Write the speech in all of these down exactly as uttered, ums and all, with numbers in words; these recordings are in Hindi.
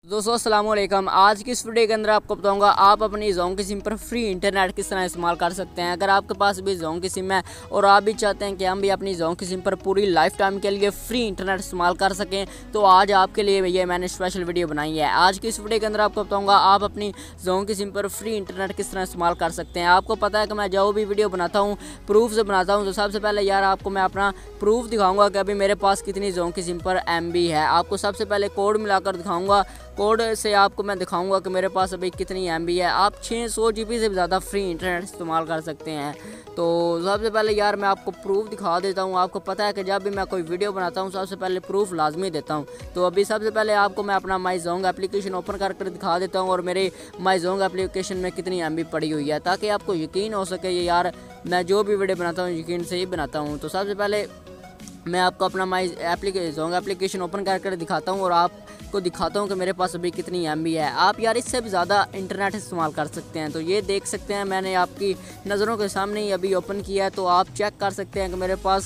दोस्तों अस्सलाम वालेकुम। आज की इस वीडियो के अंदर आपको बताऊंगा आप अपनी जोंग की सिम पर फ्री इंटरनेट किस तरह इस्तेमाल कर सकते हैं। अगर आपके पास भी जोंग की सिम है और आप भी चाहते हैं कि हम भी अपनी जोंग की सिम पर पूरी लाइफ टाइम के लिए फ्री इंटरनेट इस्तेमाल कर सकें, तो आज आपके लिए ये मैंने स्पेशल वीडियो बनाई है। आज की इस वीडियो के अंदर आपको बताऊँगा आप अपनी जोंग की सिम पर फ्री इंटरनेट किस तरह इस्तेमाल कर सकते हैं। आपको पता है कि मैं जो भी वीडियो बनाता हूँ प्रूफ से बनाता हूँ, तो सबसे पहले यार आपको मैं अपना प्रूफ दिखाऊँगा कि अभी मेरे पास कितनी जोंग की सिम पर एम बी है। आपको सबसे पहले कोड मिलाकर दिखाऊँगा, कोड से आपको मैं दिखाऊंगा कि मेरे पास अभी कितनी एम बी है। आप छः सौ जी बी से भी ज़्यादा फ्री इंटरनेट इस्तेमाल कर सकते हैं। तो सबसे पहले यार मैं आपको प्रूफ दिखा देता हूँ। आपको पता है कि जब भी मैं कोई वीडियो बनाता हूँ सबसे पहले प्रूफ लाजमी देता हूँ। तो अभी सबसे पहले आपको मैं अपना माई जोंग एप्लीकेशन ओपन करके दिखा देता हूँ और मेरे माई जोंग एप्लीकेशन में कितनी एम बी पड़ी हुई है, ताकि आपको यकीन हो सके ये यार मैं जो भी वीडियो बनाता हूँ यकीन से ही बनाता हूँ। तो सबसे पहले मैं आपको अपना माई एप्लीकेशन जोंग एप्लीकेशन ओपन करके दिखाता हूँ और आपको दिखाता हूँ कि मेरे पास अभी कितनी एम बी है। आप यार इससे भी ज़्यादा इंटरनेट इस्तेमाल कर सकते हैं। तो ये देख सकते हैं मैंने आपकी नज़रों के सामने ही अभी ओपन किया है, तो आप चेक कर सकते हैं कि मेरे पास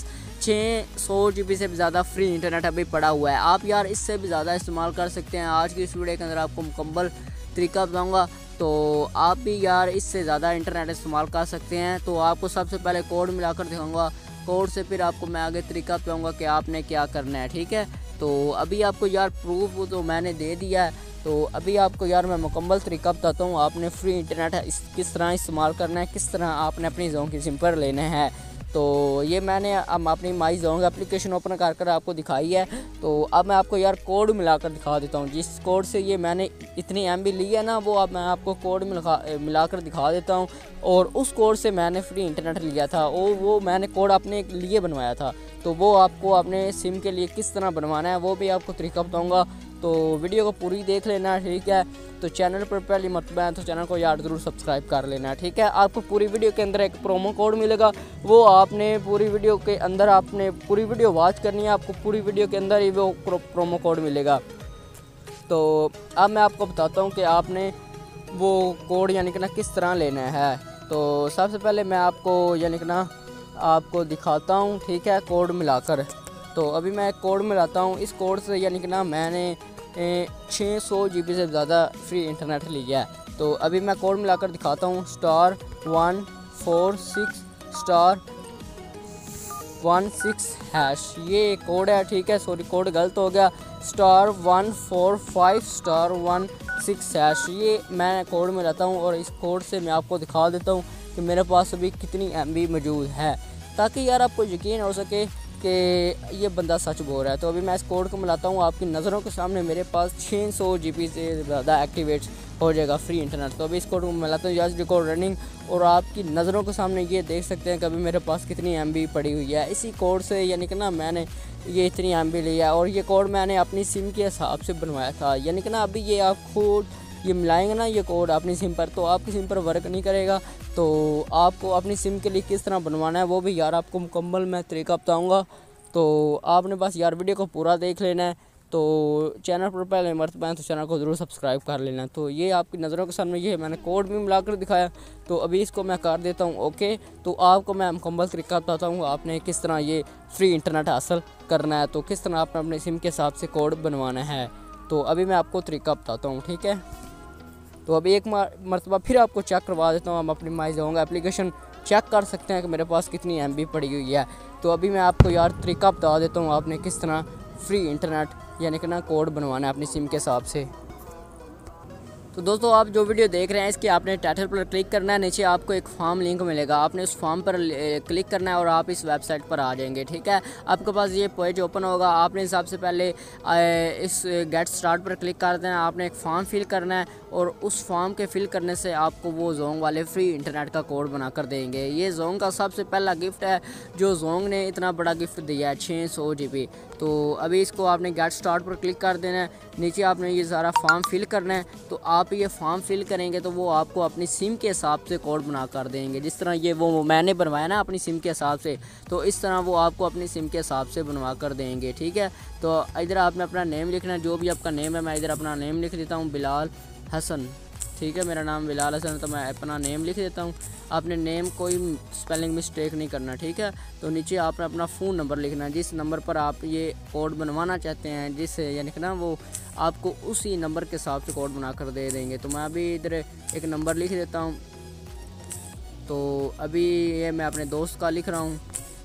छः सौ जी बी से भी ज़्यादा फ्री इंटरनेट अभी पड़ा हुआ है। आप यार इससे भी ज़्यादा इस्तेमाल कर सकते हैं। आज की इस वीडियो के अंदर आपको मुकम्मल तरीका बताऊँगा, तो आप भी यार इससे ज़्यादा इंटरनेट इस्तेमाल कर सकते हैं। तो आपको सबसे पहले कोड मिलाकर दिखाऊँगा, कोड से फिर आपको मैं आगे तरीका बताऊँगा कि आपने क्या करना है, ठीक है। तो अभी आपको यार प्रूफ तो मैंने दे दिया है, तो अभी आपको यार मैं मुकम्मल तरीका बताता हूँ आपने फ्री इंटरनेट इस किस तरह इस्तेमाल करना है, किस तरह आपने अपनी जोंग की सिम पर लेना है। तो ये मैंने अब अपनी माई जोंग एप्लीकेशन ओपन कर कर आपको दिखाई है। तो अब मैं आपको यार कोड मिलाकर दिखा देता हूँ। जिस कोड से ये मैंने इतनी एम बी ली है ना, वो अब मैं आपको कोड मिला मिलाकर दिखा देता हूँ। और उस कोड से मैंने फ्री इंटरनेट लिया था, वो वो मैंने कोड अपने लिए बनवाया था। तो वो आपको अपने सिम के लिए किस तरह बनवाना है वो भी आपको तरीका बताऊँगा। तो वीडियो को पूरी देख लेना, ठीक है। तो चैनल पर पहली मरतबा है तो चैनल को यार ज़रूर सब्सक्राइब कर लेना, ठीक है। आपको पूरी वीडियो के अंदर एक प्रोमो कोड मिलेगा, वो आपने पूरी वीडियो के अंदर आपने पूरी वीडियो वॉच करनी है। आपको पूरी वीडियो के अंदर ही वो प्रोमो कोड मिलेगा। तो अब मैं आपको बताता हूँ कि आपने वो कोड यानी कि ना किस तरह लेना है। तो सबसे पहले मैं आपको यानी कि ना आपको दिखाता हूँ, ठीक है, कोड मिलाकर। तो अभी मैं कोड मिलाता हूँ। इस कोड से यानी कि ना मैंने छः सौ जी बी से ज़्यादा फ्री इंटरनेट लिया है। तो अभी मैं कोड मिलाकर दिखाता हूँ। Star one four six star one six hash ये कोड है, ठीक है। सॉरी कोड गलत हो गया। Star one four five star one six hash ये मैं कोड मिलाता हूँ और इस कोड से मैं आपको दिखा देता हूँ कि मेरे पास अभी कितनी एम बी मौजूद है, ताकि यार आपको यकीन हो सके कि ये बंदा सच बोल रहा है। तो अभी मैं इस कोड को मिलाता हूँ, आपकी नज़रों के सामने मेरे पास छः सौ जी बी से ज़्यादा एक्टिवेट हो जाएगा फ्री इंटरनेट। तो अभी इस कोड को मिलाता हूँ, यस रिकॉर्ड रनिंग, और आपकी नज़रों के सामने ये देख सकते हैं कि अभी मेरे पास कितनी एम बी पड़ी हुई है। इसी कोड से यानी कि ना मैंने ये इतनी एम बी लिया और ये कोड मैंने अपनी सिम के हिसाब से बनवाया था। यानी कि ना अभी ये आप खुद ये मिलाएंगे ना ये कोड अपनी सिम पर, तो आपकी सिम पर वर्क नहीं करेगा। तो आपको अपनी सिम के लिए किस तरह बनवाना है वो भी यार आपको मुकम्मल मैं तरीका बताऊँगा। तो आपने बस यार वीडियो को पूरा देख लेना है। तो चैनल पर पहले मरतबा है तो चैनल को ज़रूर सब्सक्राइब कर लेना। तो ये आपकी नज़रों के सामने ये मैंने कोड भी मिलाकर दिखाया। तो अभी इसको मैं कर देता हूँ ओके। तो आपको मैं मुकम्मल तरीका बताता हूँ आपने किस तरह ये फ्री इंटरनेट हासिल करना है, तो किस तरह आपने अपने सिम के हिसाब से कोड बनवाना है। तो अभी मैं आपको तरीका बताता हूँ, ठीक है। तो अभी एक मरतबा फिर आपको चेक करवा देता हूँ। हम अपनी माई जोंग एप्लीकेशन चेक कर सकते हैं कि मेरे पास कितनी एम बी पड़ी हुई है। तो अभी मैं आपको यार तरीका बता देता हूँ आपने किस तरह फ्री इंटरनेट यानी कि ना कोड बनवाना है अपनी सिम के हिसाब से। तो दोस्तों आप जो वीडियो देख रहे हैं इसके आपने टाइटल पर क्लिक करना है, नीचे आपको एक फॉर्म लिंक मिलेगा, आपने उस फॉर्म पर क्लिक करना है और आप इस वेबसाइट पर आ जाएंगे, ठीक है। आपके पास ये पेज ओपन होगा, आपने सबसे पहले इस गेट स्टार्ट पर क्लिक कर देना। आपने एक फॉर्म फिल करना है और उस फॉर्म के फिल करने से आपको वो जोंग वाले फ्री इंटरनेट का कोड बना कर देंगे। ये जोंग का सबसे पहला गिफ्ट है जो जोंग ने इतना बड़ा गिफ्ट दिया है छः सौ जी बी। तो अभी इसको आपने गेट स्टार्ट पर क्लिक कर देना है, नीचे आपने ये सारा फॉर्म फिल करना है। तो आप ये फॉर्म फिल करेंगे तो वो आपको अपनी सिम के हिसाब से कोड बना कर देंगे। जिस तरह ये वो मैंने बनवाया ना अपनी सिम के हिसाब से, तो इस तरह वो आपको अपनी सिम के हिसाब से बनवा कर देंगे, ठीक है। तो इधर आपने अपना नेम लिखना है, जो भी आपका नेम है। मैं इधर अपना नेम लिख देता हूँ बिलाल हसन, ठीक है। मेरा नाम बिलाल हसन है तो मैं अपना नेम लिख देता हूँ। आपने नेम कोई स्पेलिंग मिस्टेक नहीं करना, ठीक है। तो नीचे आपने अपना फ़ोन नंबर लिखना है जिस नंबर पर आप ये कोड बनवाना चाहते हैं, जिस यानी कि ना वो आपको उसी नंबर के हिसाब से कोड बना कर दे देंगे। तो मैं अभी इधर एक नंबर लिख देता हूँ। तो अभी ये मैं अपने दोस्त का लिख रहा हूँ।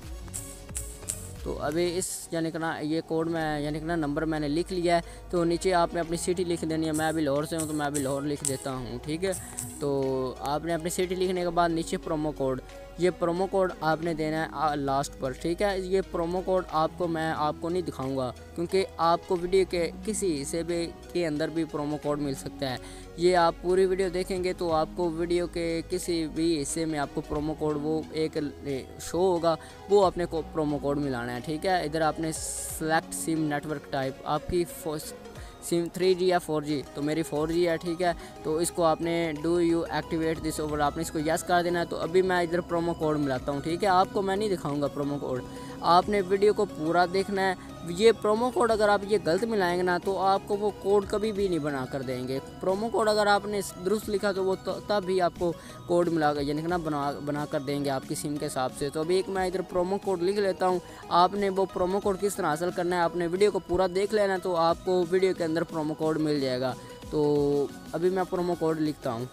तो अभी इस यानी कि ना ये कोड मैं यानी कि ना नंबर मैंने लिख लिया है। तो नीचे आपने अपनी सिटी लिख देनी है। मैं अभी लाहौर से हूँ तो मैं अभी लाहौर लिख देता हूँ, ठीक है। तो आपने अपनी सिटी लिखने के बाद नीचे प्रोमो कोड, ये प्रोमो कोड आपने देना है लास्ट पर, ठीक है। ये प्रोमो कोड आपको मैं आपको नहीं दिखाऊंगा क्योंकि आपको वीडियो के किसी हिस्से भी के अंदर भी प्रोमो कोड मिल सकता है। ये आप पूरी वीडियो देखेंगे तो आपको वीडियो के किसी भी हिस्से में आपको प्रोमो कोड वो एक शो होगा, वो अपने को प्रोमो कोड मिलाना है, ठीक है। इधर आपने सेलेक्ट सिम नेटवर्क टाइप, आपकी सिम थ्री जी या फोर जी, तो मेरी फोर जी है, ठीक है। तो इसको आपने do you activate this over, आपने इसको यस कर देना है। तो अभी मैं इधर प्रोमो कोड मिलाता हूँ, ठीक है। आपको मैं नहीं दिखाऊंगा प्रोमो कोड, आपने वीडियो को पूरा देखना है। ये प्रोमो कोड अगर आप ये गलत मिलाएंगे ना तो आपको वो कोड कभी भी नहीं बना कर देंगे। प्रोमो कोड अगर आपने दुरुस्त लिखा तो वो तब भी आपको कोड मिला कर यानी कि ना बना बना कर देंगे आपकी सिम के हिसाब से। तो अभी एक मैं इधर प्रोमो कोड लिख लेता हूँ। आपने वो प्रोमो कोड किस तरह हासिल करना है, आपने वीडियो को पूरा देख लेना तो आपको वीडियो के अंदर प्रोमो कोड मिल जाएगा। तो अभी मैं प्रोमो कोड लिखता हूँ।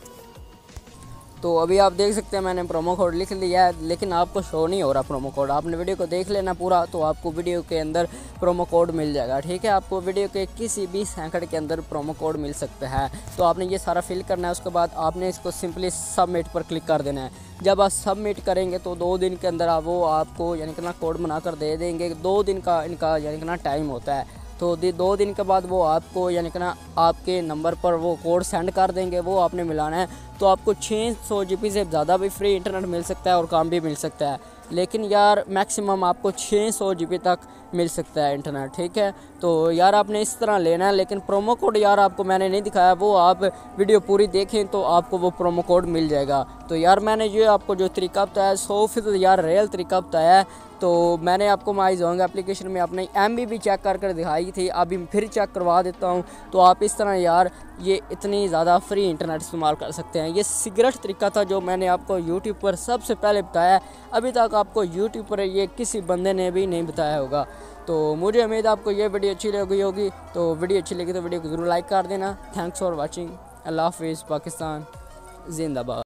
तो अभी आप देख सकते हैं मैंने प्रोमो कोड लिख लिया है, लेकिन आपको शो नहीं हो रहा प्रोमो कोड। आपने वीडियो को देख लेना पूरा तो आपको वीडियो के अंदर प्रोमो कोड मिल जाएगा, ठीक है। आपको वीडियो के किसी भी सेकंड के अंदर प्रोमो कोड मिल सकता है। तो आपने ये सारा फिल करना है। उसके बाद आपने इसको सिंपली सबमिट पर क्लिक कर देना है। जब आप सबमिट करेंगे तो दो दिन के अंदर वो आपको यानी कि ना कोड बना कर दे देंगे। दो दिन का इनका यानी कि ना टाइम होता है। तो दो दिन के बाद वो आपको यानी कि ना आपके नंबर पर वो कोड सेंड कर देंगे, वो आपने मिलाना है। तो आपको छः सौ जी बी से ज़्यादा भी फ्री इंटरनेट मिल सकता है और काम भी मिल सकता है, लेकिन यार मैक्सिमम आपको छः सौ जी बी तक मिल सकता है इंटरनेट, ठीक है। तो यार आपने इस तरह लेना है, लेकिन प्रोमो कोड यार आपको मैंने नहीं दिखाया, वो आप वीडियो पूरी देखें तो आपको वो प्रोमो कोड मिल जाएगा। तो यार मैंने ये आपको जो तरीका बताया सौ फीसद यार रियल तरीका बताया है। तो मैंने आपको माई जोंग एप्लीकेशन में अपने एम बी भी चेक कर कर दिखाई थी, अभी फिर चेक करवा देता हूँ। तो आप इस तरह यार ये इतनी ज़्यादा फ्री इंटरनेट इस्तेमाल कर सकते हैं। ये सिगरेट तरीका था जो मैंने आपको यूट्यूब पर सबसे पहले बताया। अभी तक आपको यूट्यूब पर ये किसी बंदे ने भी नहीं बताया होगा। तो मुझे उम्मीद है आपको ये वीडियो अच्छी लगी होगी। तो वीडियो अच्छी लगी तो वीडियो को ज़रूर लाइक कर देना। Thanks for watching. अल्लाह हाफिज़। पाकिस्तान जिंदाबाद।